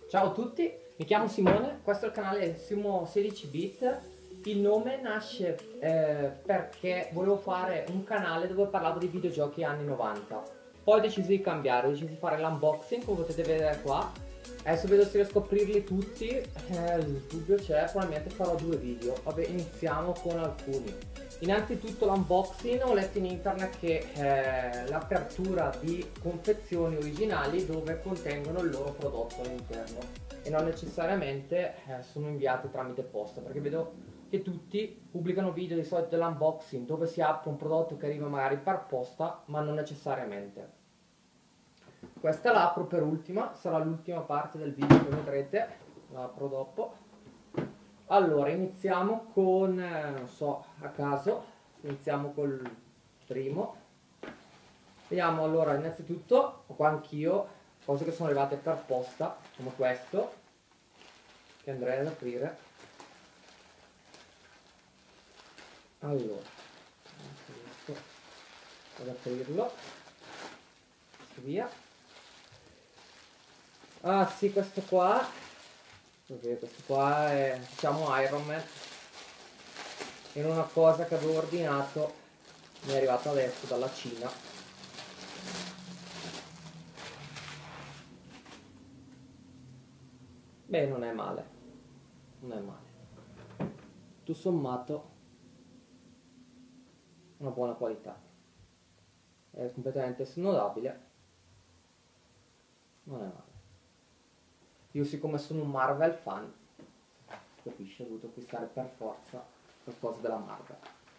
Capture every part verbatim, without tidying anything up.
Ciao a tutti, mi chiamo Simone, questo è il canale Simo sedici bit. Il nome nasce eh, perché volevo fare un canale dove parlavo di videogiochi anni novanta. Poi ho deciso di cambiare, ho deciso di fare l'unboxing, come potete vedere qua. Adesso vedo se riesco a scoprirli tutti, eh, il dubbio c'è, probabilmente farò due video. Vabbè, iniziamo con alcuni. Innanzitutto l'unboxing, ho letto in internet che eh, l'apertura di confezioni originali dove contengono il loro prodotto all'interno e non necessariamente eh, sono inviate tramite posta, perché vedo che tutti pubblicano video di solito dell'unboxing dove si apre un prodotto che arriva magari per posta, ma non necessariamente. Questa la apro per ultima, sarà l'ultima parte del video che vedrete, la apro dopo. Allora, iniziamo con, eh, non so, a caso, iniziamo col primo. Vediamo, allora, innanzitutto, ho qua anch'io cose che sono arrivate per posta, come questo, che andrei ad aprire. Allora, riesco ad aprirlo, e via. Ah sì, questo qua, ok, questo qua è, diciamo, Iron Man. Era una cosa che avevo ordinato, mi è arrivata adesso dalla Cina. Beh, non è male, non è male. Tutto sommato, una buona qualità. È completamente snodabile, non è male. Io, siccome sono un Marvel fan, capisci, ho dovuto acquistare per forza qualcosa della Marvel.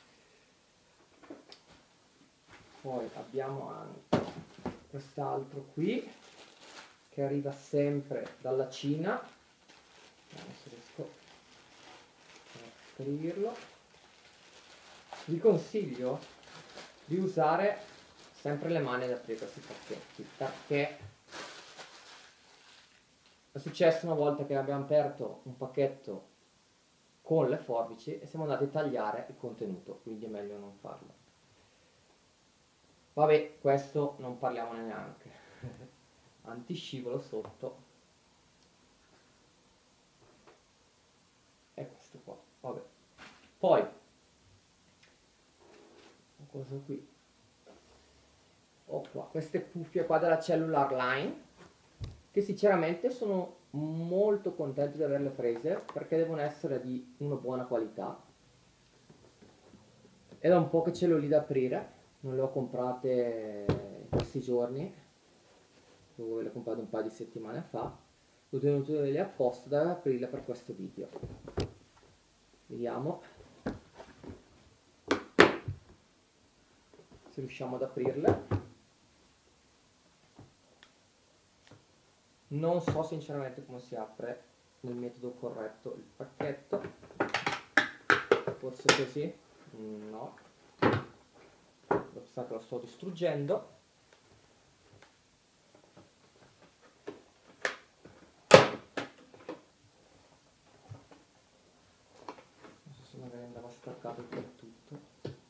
Poi abbiamo anche quest'altro qui che arriva sempre dalla Cina. Vediamo se riesco a aprirlo. Vi consiglio di usare sempre le mani ad aprire questi pacchetti, perché è successo una volta che abbiamo aperto un pacchetto con le forbici e siamo andati a tagliare il contenuto, quindi è meglio non farlo. Vabbè, questo non parliamone neanche. Antiscivolo sotto. E questo qua, vabbè. Poi, cosa qui? Ho qua queste cuffie qua della Cellular Line, che sinceramente sono molto contento di averle prese, perché devono essere di una buona qualità. È da un po' che ce l'ho lì da aprire, non le ho comprate in questi giorni, le ho comprate un paio di settimane fa, ho tenuto lì apposta da aprirle per questo video. Vediamo se riusciamo ad aprirle. Non so sinceramente come si apre nel metodo corretto il pacchetto, forse così, no, sa che lo sto distruggendo. Non so se magari andava staccato per tutto.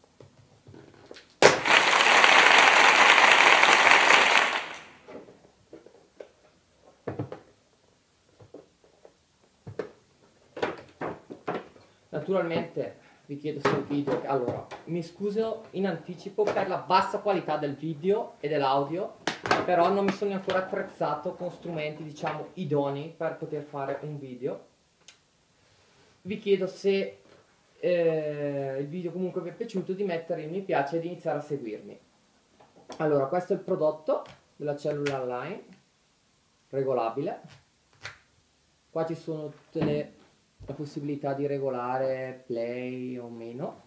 Naturalmente vi chiedo se il video, allora mi scuso in anticipo per la bassa qualità del video e dell'audio, però non mi sono ancora attrezzato con strumenti, diciamo, idonei per poter fare un video. Vi chiedo se eh, il video comunque vi è piaciuto, di mettere il mi piace e di iniziare a seguirmi. Allora, questo è il prodotto della Cellular Line, regolabile. Qua ci sono tutte le la possibilità di regolare play o meno,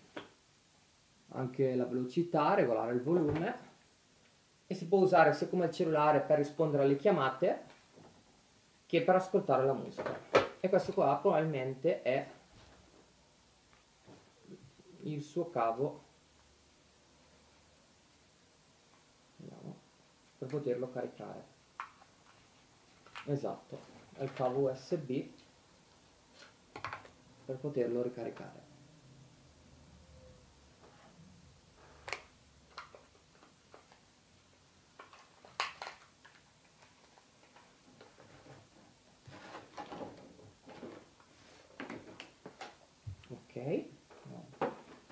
anche la velocità, regolare il volume, e si può usare sia come il cellulare per rispondere alle chiamate che per ascoltare la musica. E questo qua probabilmente è il suo cavo, vediamo, per poterlo caricare. Esatto, è il cavo U S B per poterlo ricaricare. Ok. No.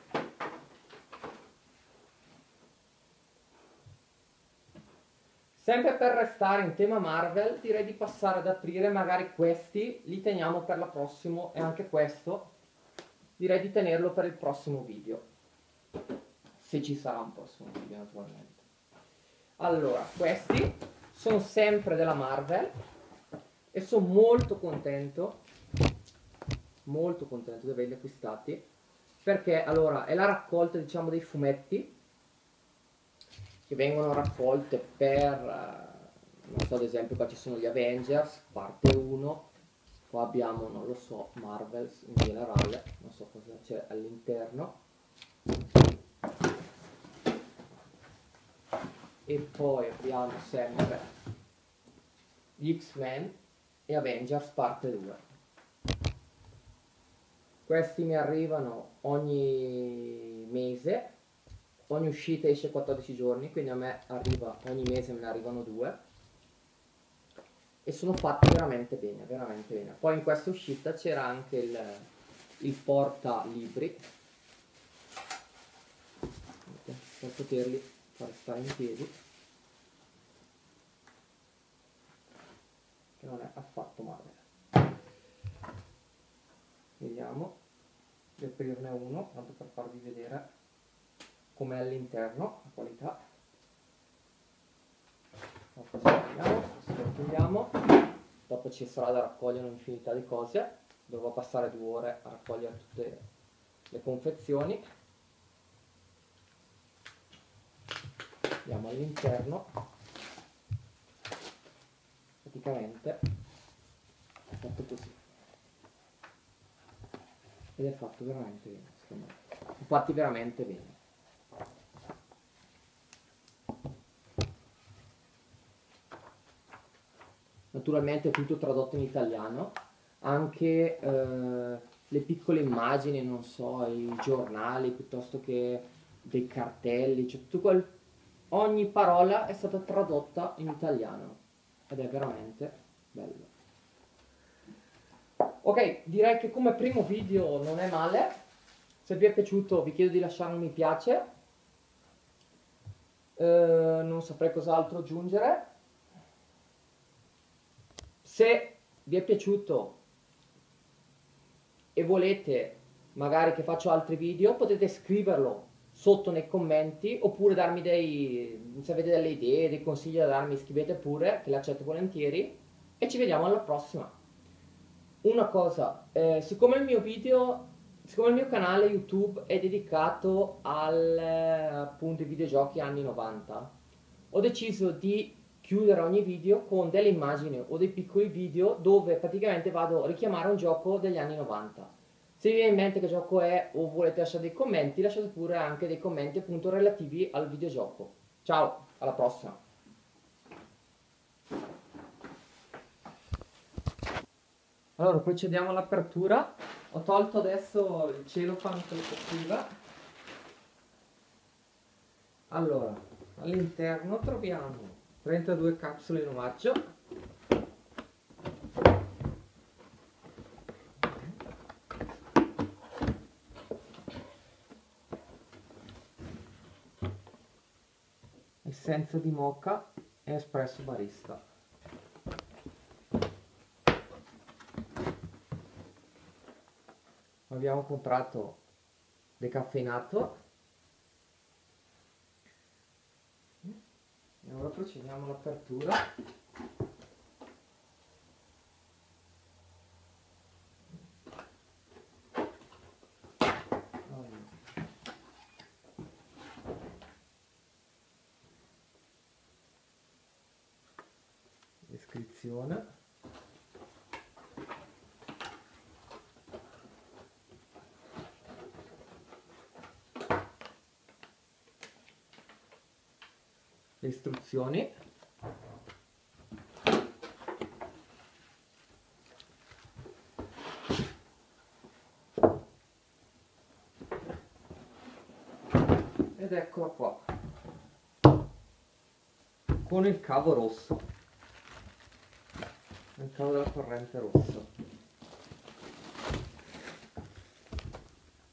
Sempre per restare in tema Marvel, direi di passare ad aprire magari questi, li teniamo per la prossima, e anche questo direi di tenerlo per il prossimo video, se ci sarà un prossimo video naturalmente. Allora, questi sono sempre della Marvel e sono molto contento, molto contento di averli acquistati, perché allora è la raccolta, diciamo, dei fumetti che vengono raccolte per, non so, ad esempio qua ci sono gli Avengers, parte uno, qua abbiamo, non lo so, Marvels in generale, non so cosa c'è all'interno, e poi abbiamo sempre gli X-Men e Avengers parte due. Questi mi arrivano ogni mese, ogni uscita esce quattordici giorni, quindi a me arriva ogni mese, me ne arrivano due e sono fatti veramente bene, veramente bene. Poi in questa uscita c'era anche il, il porta libri per poterli far stare in piedi, che non è affatto male. Vediamo di aprirne uno, tanto per farvi vedere com'è all'interno, la qualità. Togliamo, dopo ci sarà da raccogliere un'infinità di cose, dovrò passare due ore a raccogliere tutte le confezioni. Andiamo all'interno, praticamente è fatto così ed è fatto veramente bene, secondo me, sono fatti veramente bene. Naturalmente è tutto tradotto in italiano, anche eh, le piccole immagini, non so, i giornali piuttosto che dei cartelli, cioè tutto quel, ogni parola è stata tradotta in italiano ed è veramente bello. Ok, direi che come primo video non è male. Se vi è piaciuto vi chiedo di lasciare un mi piace, eh, non saprei cos'altro aggiungere. Se vi è piaciuto e volete magari che faccio altri video, potete scriverlo sotto nei commenti, oppure darmi dei, se avete delle idee, dei consigli da darmi, scrivete pure, che li accetto volentieri, e ci vediamo alla prossima. Una cosa, eh, siccome il mio video, siccome il mio canale YouTube è dedicato al, appunto, ai videogiochi anni novanta, ho deciso di chiudere ogni video con delle immagini o dei piccoli video dove praticamente vado a richiamare un gioco degli anni novanta. Se vi viene in mente che gioco è o volete lasciare dei commenti, lasciate pure anche dei commenti appunto relativi al videogioco. Ciao, alla prossima! Allora, procediamo all'apertura. Ho tolto adesso il cellophane che lo copriva. Allora, all'interno troviamo trentadue capsule in omaggio. Essenza di mocha e espresso barista. Abbiamo comprato decaffeinato e ora procediamo all'apertura. Descrizione. Le istruzioni. Ed eccola qua, con il cavo rosso, il cavo della corrente rosso.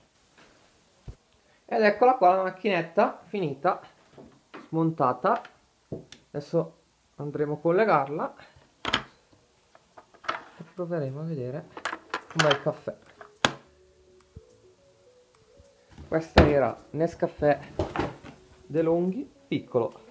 Ed eccola qua la macchinetta finita, smontata. Adesso andremo a collegarla e proveremo a vedere com'è il caffè. Questa era Nescafè DeLonghi piccolo.